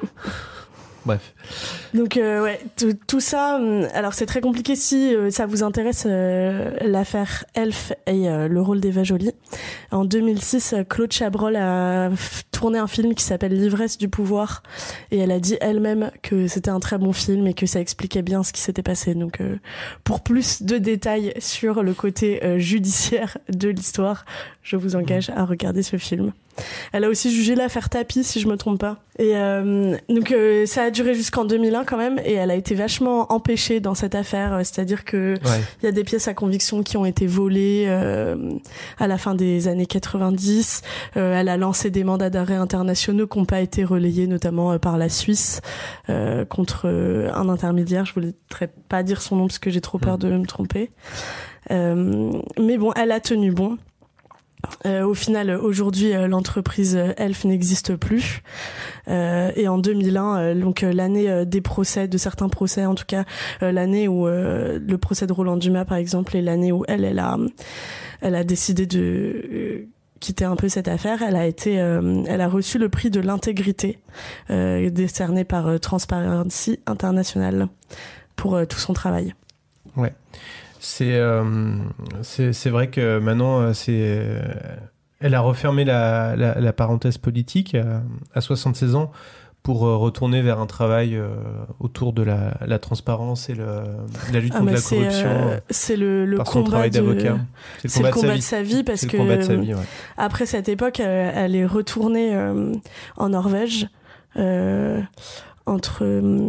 Bref. Donc euh, ouais, tout, tout ça, alors c'est très compliqué si euh, ça vous intéresse euh, l'affaire Elf et euh, le rôle d'Eva Joly. En deux mille six, Claude Chabrol a f- tourné un film qui s'appelle L'ivresse du pouvoir et elle a dit elle-même que c'était un très bon film et que ça expliquait bien ce qui s'était passé. Donc euh, pour plus de détails sur le côté euh, judiciaire de l'histoire, je vous engage à regarder ce film. Elle a aussi jugé l'affaire Tapie, si je me trompe pas. Et euh, donc euh, ça a duré jusqu'en deux mille un quand même, et elle a été vachement empêchée dans cette affaire. C'est-à-dire que il ouais. y a des pièces à conviction qui ont été volées euh, à la fin des années quatre-vingt-dix. Euh, elle a lancé des mandats d'arrêt internationaux qui n'ont pas été relayés, notamment euh, par la Suisse euh, contre euh, un intermédiaire. Je voudrais pas dire son nom parce que j'ai trop peur mmh. de me tromper. Euh, mais bon, elle a tenu bon. Euh, au final, aujourd'hui, euh, l'entreprise euh, Elf n'existe plus. Euh, et en deux mille un, euh, donc euh, l'année euh, des procès, de certains procès, en tout cas euh, l'année où euh, le procès de Roland Dumas, par exemple, et l'année où elle, elle a, elle a décidé de euh, quitter un peu cette affaire, elle a été, euh, elle a reçu le prix de l'intégrité euh, décerné par euh, Transparency International pour euh, tout son travail. Ouais. C'est, euh, c'est, c'est vrai que maintenant, c'est, euh, elle a refermé la, la, la parenthèse politique à, à soixante-seize ans pour euh, retourner vers un travail euh, autour de la, la transparence et le, la lutte ah contre la c'est, corruption. Euh, c'est le, le par combat son travail de... d'avocat. C'est le c'est combat, le combat de, sa de sa vie parce c'est que le combat de sa vie, ouais. Après cette époque, euh, elle est retournée euh, en Norvège euh, entre... Euh,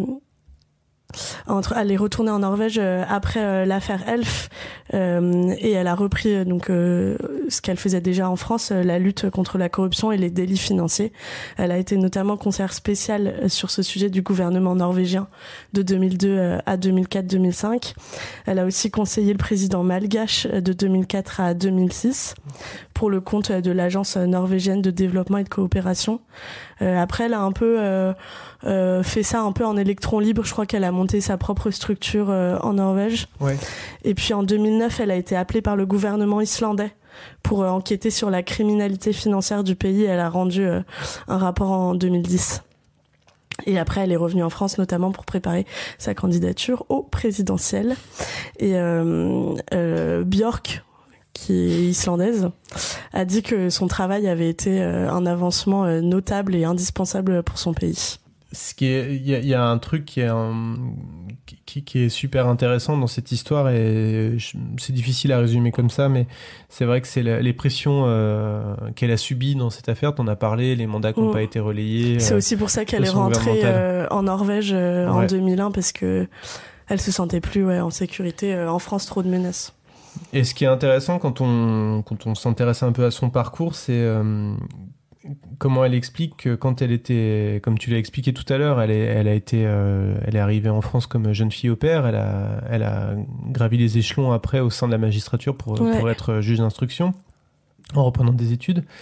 Entre, elle est retournée en Norvège euh, après euh, l'affaire Elf euh, et elle a repris euh, donc euh, ce qu'elle faisait déjà en France, euh, la lutte contre la corruption et les délits financiers. Elle a été notamment conseillère spéciale sur ce sujet du gouvernement norvégien de deux mille deux euh, à deux mille quatre deux mille cinq. Elle a aussi conseillé le président malgache de deux mille quatre à deux mille six pour le compte de l'agence norvégienne de développement et de coopération. Euh, après, elle a un peu euh, euh, fait ça un peu en électron libre. Je crois qu'elle a monté sa propre structure euh, en Norvège. Ouais. Et puis en deux mille neuf, elle a été appelée par le gouvernement islandais pour euh, enquêter sur la criminalité financière du pays. Elle a rendu euh, un rapport en deux mille dix. Et après, elle est revenue en France, notamment pour préparer sa candidature au présidentiel. Et euh, euh, Björk, qui est islandaise, a dit que son travail avait été un avancement notable et indispensable pour son pays. Ce qui est, il y, y a un truc qui est, un, qui, qui est super intéressant dans cette histoire et je, c'est difficile à résumer comme ça, mais c'est vrai que c'est la, les pressions euh, qu'elle a subies dans cette affaire. T'en as parlé, les mandats qui n'ont mmh. pas été relayés. C'est euh, aussi pour ça qu'elle est rentrée euh, en Norvège euh, ouais. en deux mille un parce que elle se sentait plus ouais, en sécurité. Euh, en France, trop de menaces. Et ce qui est intéressant quand on, quand on s'intéresse un peu à son parcours, c'est euh, comment elle explique que quand elle était, comme tu l'as expliqué tout à l'heure, elle est, elle a été, euh, elle est arrivée en France comme jeune fille au pair, elle a, elle a gravi les échelons après au sein de la magistrature pour, ouais. pour être juge d'instruction en reprenant des études.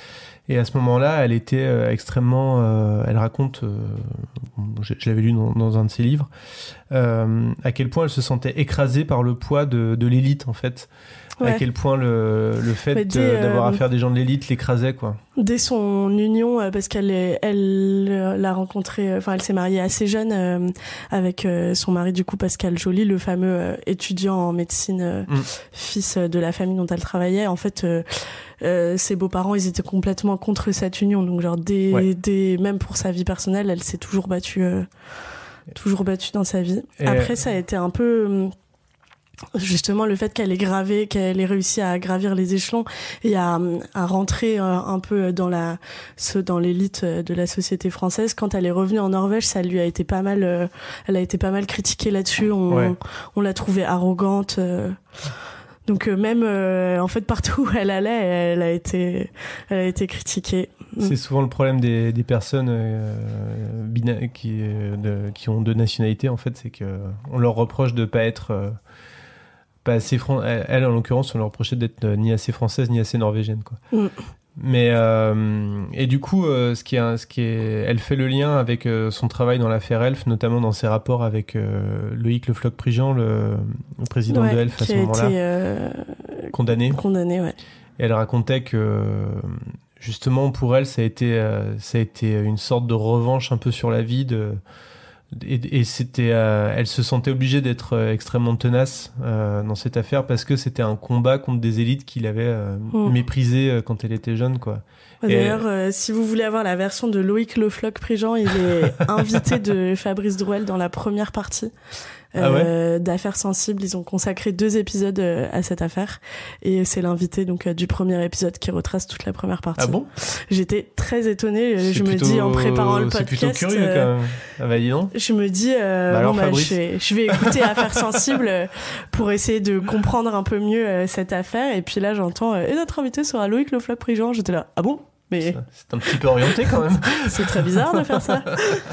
Et à ce moment-là, elle était euh, extrêmement... Euh, elle raconte, euh, je, je l'avais lu dans, dans un de ses livres, euh, à quel point elle se sentait écrasée par le poids de, de l'élite, en fait. Ouais. À quel point le, le fait dès, de, d'avoir euh, affaire à des gens de l'élite l'écrasait, quoi. Dès son union, euh, parce qu'elle est, elle euh, l'a rencontré, enfin, euh, elle s'est mariée assez jeune euh, avec euh, son mari, du coup, Pascal Joly, le fameux euh, étudiant en médecine, euh, mm. fils de la famille dont elle travaillait. En fait, euh, euh, ses beaux-parents, ils étaient complètement contre cette union. Donc, genre, dès, ouais. dès, même pour sa vie personnelle, elle s'est toujours battue, euh, toujours battue dans sa vie. Et après, ça a été un peu... Euh, justement le fait qu'elle ait gravé, qu'elle ait réussi à gravir les échelons et à, à rentrer un peu dans la dans l'élite de la société française. Quand elle est revenue en Norvège, ça lui a été pas mal, elle a été pas mal critiquée là-dessus. On, ouais. on l'a trouvée arrogante. Donc même en fait partout où elle allait, elle a été, elle a été critiquée. C'est souvent le problème des, des personnes euh, bina- qui, de, qui ont deux nationalités, en fait, c'est qu'on leur reproche de pas être euh, pas assez fran- elle, elle, en l'occurrence, on leur reprochait d'être ni assez française ni assez norvégienne, quoi. Mm. Mais euh, et du coup, euh, ce qui est, ce qui est, elle fait le lien avec euh, son travail dans l'affaire Elf, notamment dans ses rapports avec euh, Loïc Le Floch-Prigent, le, le président ouais, de Elf à ce moment-là, été, euh, condamné. Condamné, ouais. Et elle racontait que justement pour elle, ça a été, euh, ça a été une sorte de revanche un peu sur la vie de. Et, et c'était, euh, elle se sentait obligée d'être euh, extrêmement tenace euh, dans cette affaire parce que c'était un combat contre des élites qu'il avait euh, mmh. méprisées euh, quand elle était jeune, quoi. D'ailleurs, euh, si vous voulez avoir la version de Loïc Le Floch-Prigent, il est invité de Fabrice Drouel dans la première partie. Ah ouais euh, d'Affaires sensibles. Ils ont consacré deux épisodes euh, à cette affaire et c'est l'invité donc euh, du premier épisode qui retrace toute la première partie. Ah bon? J'étais très étonnée. C'est je plutôt... me dis en préparant le podcast. C'est plutôt curieux quand même. Ah bah dis donc. Je me dis euh, bah alors, bon, bah, je, vais, je vais écouter Affaires sensibles pour essayer de comprendre un peu mieux euh, cette affaire. Et puis là j'entends euh, et notre invité sera Loïc Le Floch-Prigent. J'étais là ah bon? Mais c'est un petit peu orienté quand même. C'est très bizarre de faire ça.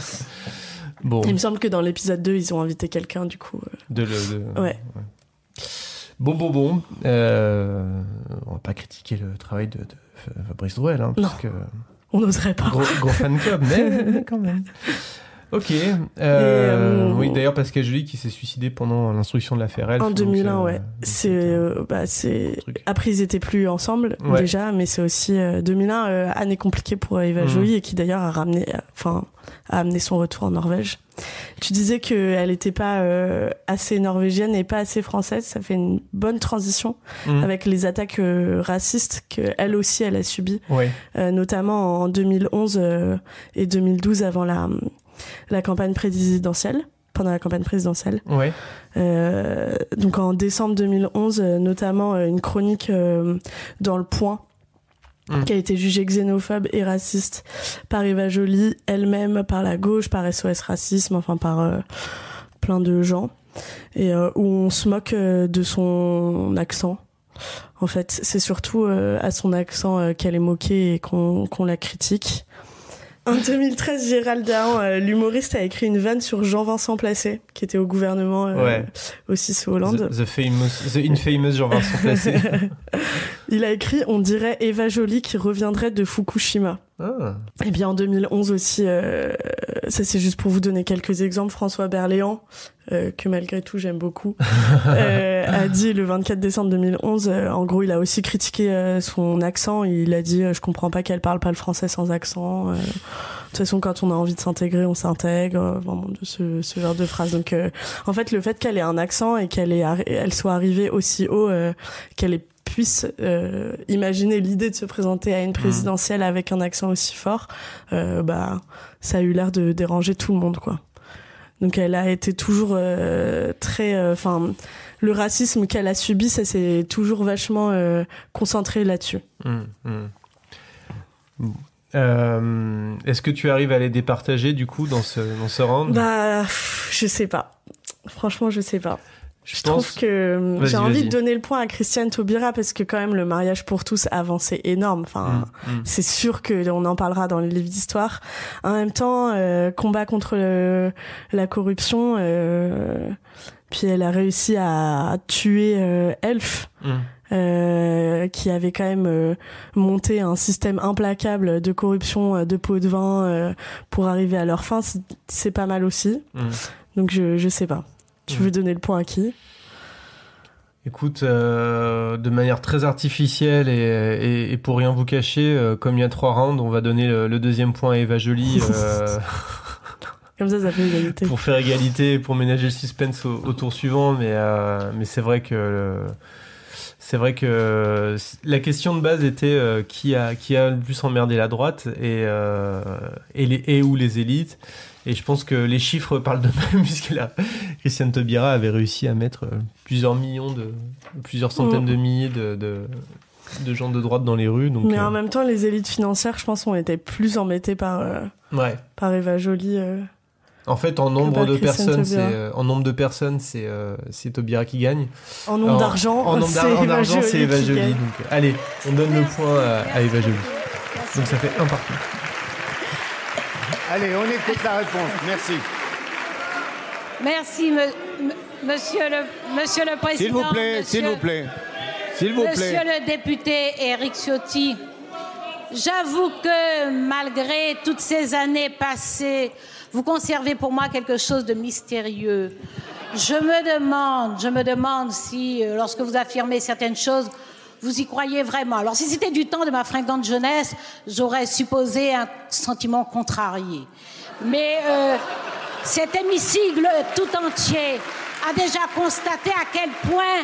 Bon. Il me semble que dans l'épisode deux, ils ont invité quelqu'un, du coup. Euh... De le, de... Ouais. ouais. Bon, bon, bon. Euh... On va pas critiquer le travail de, de Fabrice Drouel, hein, parce non. que... On n'oserait pas. Gros, gros fan club, mais, mais quand même. Ok. Euh, euh, oui, d'ailleurs, Pascal Joly qui s'est suicidé pendant l'instruction de l'affaire Elf. En deux mille un, donc, ouais. Euh, c'est, euh, bah, c'est... Après, ils étaient plus ensemble, ouais. déjà, mais c'est aussi euh, deux mille un, euh, année compliquée pour Eva mmh. Joly, et qui d'ailleurs a ramené, enfin, a amené son retour en Norvège. Tu disais qu'elle n'était pas euh, assez norvégienne et pas assez française. Ça fait une bonne transition mmh. avec les attaques euh, racistes qu'elle aussi, elle a subies. Ouais. Euh, notamment en deux mille onze euh, et deux mille douze, avant la... la campagne présidentielle, pendant la campagne présidentielle. Ouais. Euh, donc en décembre deux mille onze, euh, notamment euh, une chronique euh, dans Le Point mmh. qui a été jugée xénophobe et raciste par Eva Joly, elle-même, par la gauche, par S O S Racisme, enfin par euh, plein de gens, et euh, où on se moque euh, de son accent. En fait, c'est surtout euh, à son accent euh, qu'elle est moquée et qu'on, qu'on la critique. En deux mille treize, Gérald Dahan, euh, l'humoriste, a écrit une vanne sur Jean-Vincent Placé, qui était au gouvernement euh, ouais. aussi sous Hollande. The, the, famous, the infamous Jean-Vincent Placé. Il a écrit « On dirait Eva Joly qui reviendrait de Fukushima ». Ah. Et bien en deux mille onze aussi, euh, ça c'est juste pour vous donner quelques exemples, François Berléand, euh, que malgré tout j'aime beaucoup, euh, a dit le vingt-quatre décembre deux mille onze, euh, en gros il a aussi critiqué euh, son accent, il a dit euh, je comprends pas qu'elle parle pas le français sans accent, euh, de toute façon quand on a envie de s'intégrer on s'intègre, euh, vraiment de ce, ce genre de phrase. Donc euh, en fait le fait qu'elle ait un accent et qu'elle ait, elle soit arrivée aussi haut, euh, qu'elle ait puisse euh, imaginer l'idée de se présenter à une présidentielle mmh. avec un accent aussi fort, euh, bah ça a eu l'air de déranger tout le monde, quoi. Donc elle a été toujours euh, très, enfin, euh, le racisme qu'elle a subi, ça s'est toujours vachement euh, concentré là-dessus. Mmh, mmh. Euh, est-ce que tu arrives à les départager du coup dans ce dans ce round? Bah, je sais pas. Franchement, je sais pas. Je, je trouve que vas-y, j'ai envie vas-y. de donner le point à Christiane Taubira parce que quand même le mariage pour tous a avancé énorme. Enfin, mmh, mmh. c'est sûr que on en parlera dans les livres d'histoire. En même temps, euh, combat contre le, la corruption, euh, Puis elle a réussi à tuer euh, Elf, mmh. euh, qui avait quand même euh, monté un système implacable de corruption de pots de vin euh, pour arriver à leur fin. C'est, c'est pas mal aussi. Mmh. Donc je je sais pas. Tu mmh. veux donner le point à qui ? Écoute, euh, de manière très artificielle et, et, et pour rien vous cacher, euh, comme il y a trois rounds, on va donner le, le deuxième point à Eva Joly. Euh, comme ça, ça fait égalité. Pour faire égalité, pour ménager le suspense au, au tour suivant, mais euh, mais c'est vrai que le, c'est vrai que la question de base était euh, qui a qui a le plus emmerdé la droite et euh, et les et ou les élites. Et je pense que les chiffres parlent d'eux-mêmes, puisque là, Christiane Taubira avait réussi à mettre plusieurs millions, de, plusieurs centaines mmh. de milliers de, de, de gens de droite dans les rues. Donc, mais euh... en même temps, les élites financières, je pense, ont été plus embêtées par, euh, ouais. par Eva Joly. Euh, en fait, en nombre de personnes, c'est, euh, en nombre de personnes, c'est, euh, c'est Taubira qui gagne. En nombre en, d'argent, en nombre c'est, d'ar- Eva en argent, Joly c'est Eva qui Joly. gagne. Donc, allez, on donne le point à, à Eva Joly. Donc ça fait un partout. Allez, on écoute la réponse. Merci. Merci, me, m- monsieur, le, monsieur le Président. S'il vous plaît, monsieur, s'il vous plaît. S'il vous monsieur plaît. le député Éric Ciotti, j'avoue que malgré toutes ces années passées, vous conservez pour moi quelque chose de mystérieux. Je me demande, je me demande si, euh, lorsque vous affirmez certaines choses, vous y croyez vraiment. Alors, si c'était du temps de ma fringante jeunesse, j'aurais supposé un sentiment contrarié. Mais euh, cet hémicycle tout entier a déjà constaté à quel point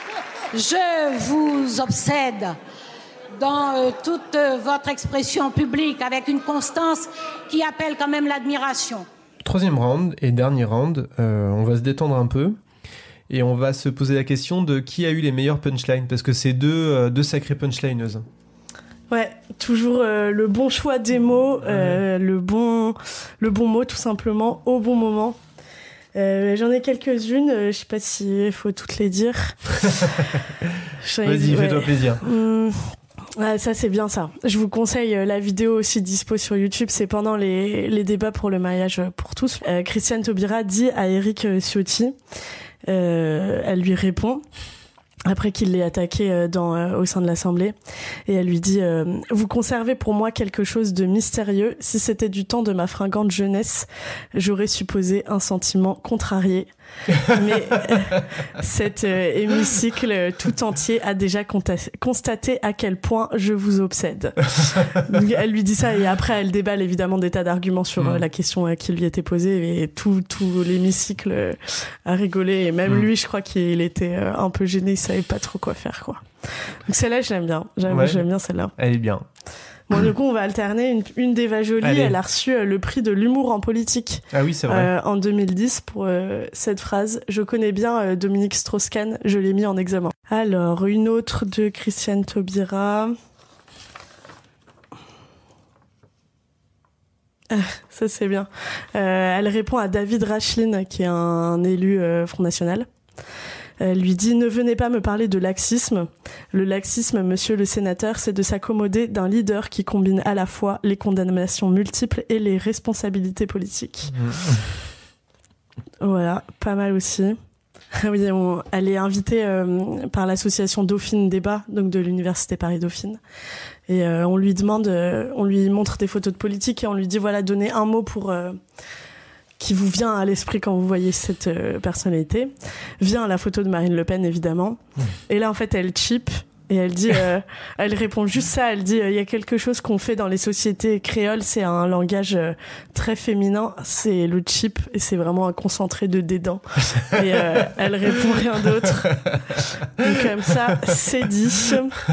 je vous obsède dans euh, toute euh, votre expression publique, avec une constance qui appelle quand même l'admiration. Troisième round et dernier round, euh, on va se détendre un peu. Et on va se poser la question de qui a eu les meilleures punchlines, parce que c'est deux, euh, deux sacrées punchlineuses. Ouais, toujours euh, le bon choix des mots, euh, ouais. le, bon, le bon mot tout simplement, au bon moment. Euh, j'en ai quelques-unes, euh, je sais pas s'il faut toutes les dire. Vas-y, dit, fais-toi ouais. plaisir. Hum, ouais, ça c'est bien ça. Je vous conseille euh, la vidéo aussi dispo sur YouTube, c'est pendant les, les débats pour le mariage pour tous. Euh, Christiane Taubira dit à Éric Ciotti... Euh, elle lui répond après qu'il l'ait attaqué dans, euh, au sein de l'Assemblée et elle lui dit euh, « Vous conservez pour moi quelque chose de mystérieux. Si c'était du temps de ma fringante jeunesse, j'aurais supposé un sentiment contrarié. Mais euh, cet euh, hémicycle tout entier a déjà conta- constaté à quel point je vous obsède. » Elle lui dit ça et après elle déballe évidemment des tas d'arguments sur mmh. euh, la question euh, qui lui était posée et tout, tout l'hémicycle euh, a rigolé et même mmh. lui je crois qu'il était euh, un peu gêné, il savait pas trop quoi faire quoi. Donc celle-là je l'aime bien, j'aime, ouais, j'aime bien celle-là. Elle est bien. Bon, du coup, on va alterner. Une, une d'Eva Joly, Allez. Elle a reçu euh, le prix de l'humour en politique. Ah oui, c'est vrai. Euh, en deux mille dix pour euh, cette phrase. Je connais bien euh, Dominique Strauss-Kahn, je l'ai mis en examen. Alors, une autre de Christiane Taubira. Ah, ça, c'est bien. Euh, elle répond à David Rachlin, qui est un élu euh, Front National. Elle lui dit « Ne venez pas me parler de laxisme. Le laxisme, monsieur le sénateur, c'est de s'accommoder d'un leader qui combine à la fois les condamnations multiples et les responsabilités politiques. Mmh. » Voilà, pas mal aussi. Oui, on, elle est invitée euh, par l'association Dauphine Débat, donc de l'université Paris-Dauphine. Et euh, on lui demande, euh, on lui montre des photos de politique et on lui dit « Voilà, donnez un mot pour... Euh, qui vous vient à l'esprit quand vous voyez cette euh, personnalité. » Vient la photo de Marine Le Pen, évidemment. Mmh. Et là, en fait, elle cheap et elle dit, euh, elle répond juste ça. Elle dit, il euh, y a quelque chose qu'on fait dans les sociétés créoles, c'est un langage euh, très féminin, c'est le cheap et c'est vraiment un concentré de dédain. Et euh, elle répond rien d'autre. Donc comme ça, c'est dit.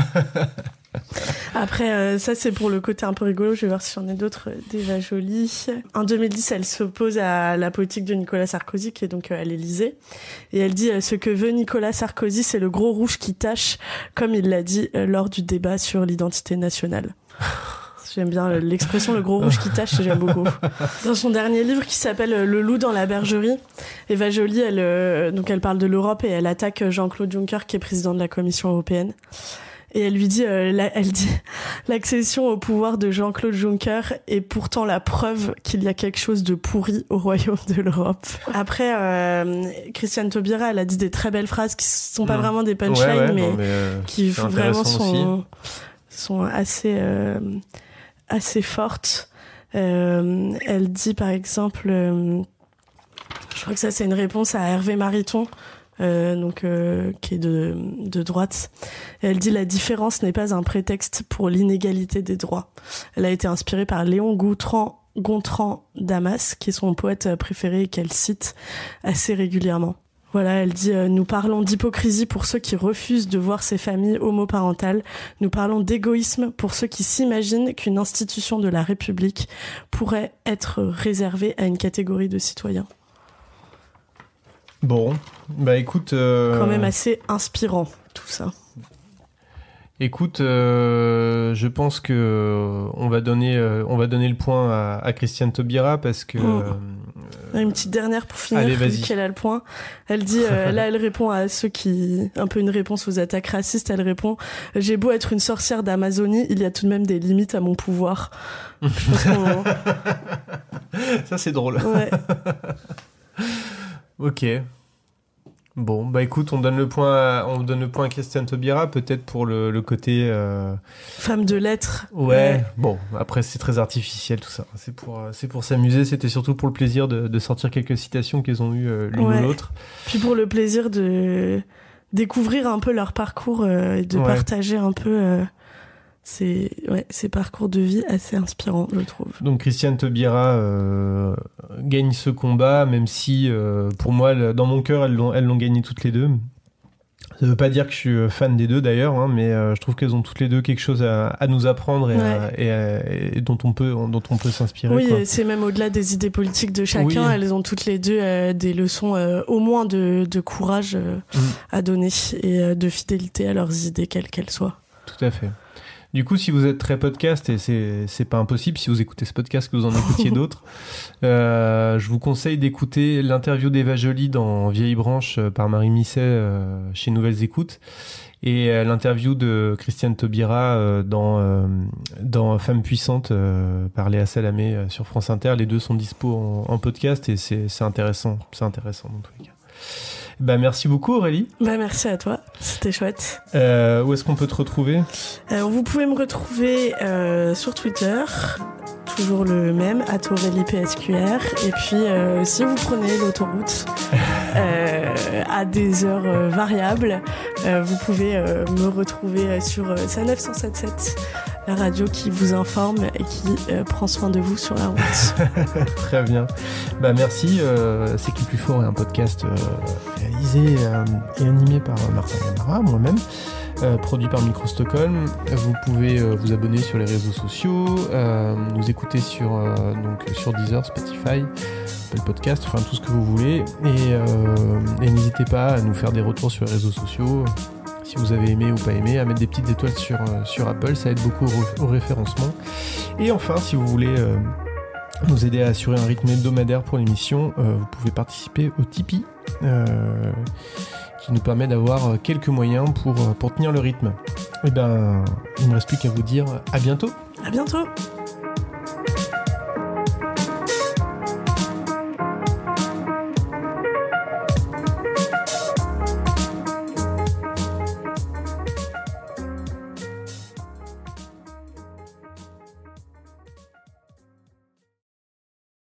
Après, euh, ça c'est pour le côté un peu rigolo. Je vais voir si j'en ai d'autres euh, d'Eva Joly. En deux mille dix, elle s'oppose à la politique de Nicolas Sarkozy, qui est donc euh, à l'Élysée. Et elle dit euh, « Ce que veut Nicolas Sarkozy, c'est le gros rouge qui tache », comme il l'a dit euh, lors du débat sur l'identité nationale. J'aime bien euh, l'expression « le gros rouge qui tache », j'aime beaucoup. Dans son dernier livre qui s'appelle euh, « Le loup dans la bergerie », Eva Joly, elle, euh, donc elle parle de l'Europe et elle attaque Jean-Claude Juncker, qui est président de la Commission européenne. Et elle lui dit, euh, la, elle dit, l'accession au pouvoir de Jean-Claude Juncker est pourtant la preuve qu'il y a quelque chose de pourri au royaume de l'Europe. Après, euh, Christiane Taubira, elle a dit des très belles phrases qui sont pas mmh. vraiment des punchlines, ouais, ouais, mais, non, mais euh, qui vraiment sont, sont assez, euh, assez fortes. Euh, elle dit par exemple, euh, je crois que ça c'est une réponse à Hervé Mariton, Euh, donc euh, qui est de, de droite. Et elle dit: la différence n'est pas un prétexte pour l'inégalité des droits. Elle a été inspirée par Léon Gontran, Gontran Damas, qui est son poète préféré et qu'elle cite assez régulièrement. Voilà, elle dit euh, « Nous parlons d'hypocrisie pour ceux qui refusent de voir ces familles homoparentales. Nous parlons d'égoïsme pour ceux qui s'imaginent qu'une institution de la République pourrait être réservée à une catégorie de citoyens. » Bon, bah écoute... Euh... Quand même assez inspirant, tout ça. Écoute, euh, je pense que euh, on va donner, euh, on va donner le point à, à Christiane Taubira parce que... Mmh. Euh, une petite dernière pour finir, allez, vu qu'elle a le point. Elle dit, euh, là elle répond à ceux qui... Un peu une réponse aux attaques racistes, elle répond « J'ai beau être une sorcière d'Amazonie, il y a tout de même des limites à mon pouvoir. » Je pense qu'on... Ça c'est drôle. Ouais. Ok. Bon, bah écoute, on donne le point à, on donne le point à Christiane Taubira, peut-être pour le, le côté... Euh... Femme de lettres. Ouais, ouais, bon, après c'est très artificiel tout ça. C'est pour, c'est pour s'amuser, c'était surtout pour le plaisir de, de sortir quelques citations qu'elles ont eues euh, l'une ouais. ou l'autre. Puis pour le plaisir de découvrir un peu leur parcours euh, et de ouais. partager un peu... Euh... C'est ouais, ces parcours de vie assez inspirants, je trouve. Donc Christiane Taubira euh, gagne ce combat, même si euh, pour moi, dans mon cœur, elles l'ont, elles l'ont gagné toutes les deux. Ça ne veut pas dire que je suis fan des deux d'ailleurs, hein, mais euh, je trouve qu'elles ont toutes les deux quelque chose à, à nous apprendre et, ouais. à, et, à, et dont on peut, dont on peut s'inspirer. Oui, quoi. C'est même au-delà des idées politiques de chacun. Oui. Elles ont toutes les deux euh, des leçons, euh, au moins de, de courage euh, mm. à donner et euh, de fidélité à leurs idées, quelles qu'elles soient. Tout à fait. Du coup, si vous êtes très podcast, et c'est, c'est pas impossible, si vous écoutez ce podcast, que vous en écoutiez d'autres, euh, je vous conseille d'écouter l'interview d'Eva Joly dans Vieille Branche par Marie Misset euh, chez Nouvelles Écoutes, et euh, l'interview de Christiane Taubira euh, dans, euh, dans Femmes puissantes euh, par Léa Salamé euh, sur France Inter. Les deux sont dispo en, en podcast et c'est, c'est intéressant, c'est intéressant dans tous les cas. Bah, merci beaucoup Aurélie. Bah, merci à toi, c'était chouette. Euh, où est-ce qu'on peut te retrouver ? euh, Vous pouvez me retrouver euh, sur Twitter, toujours le même, arobase Aurélie P S Q R. Et puis euh, si vous prenez l'autoroute euh, à des heures euh, variables, euh, vous pouvez euh, me retrouver sur euh, S A neuf cent soixante-dix-sept, la radio qui vous informe et qui euh, prend soin de vous sur la route. Très bien. Bah merci. Euh, C'est qui plus fort est un podcast euh, réalisé euh, et animé par Martin Yamara, moi-même, euh, produit par Micro Stockholm. Vous pouvez euh, vous abonner sur les réseaux sociaux, euh, nous écouter sur euh, donc sur Deezer, Spotify, Apple Podcast, enfin tout ce que vous voulez. Et, euh, et n'hésitez pas à nous faire des retours sur les réseaux sociaux. Si vous avez aimé ou pas aimé, à mettre des petites étoiles sur, euh, sur Apple, ça aide beaucoup au, au référencement. Et enfin, si vous voulez euh, nous aider à assurer un rythme hebdomadaire pour l'émission, euh, vous pouvez participer au Tipeee, euh, qui nous permet d'avoir quelques moyens pour, pour tenir le rythme. Et ben, il ne me reste plus qu'à vous dire à bientôt. À bientôt.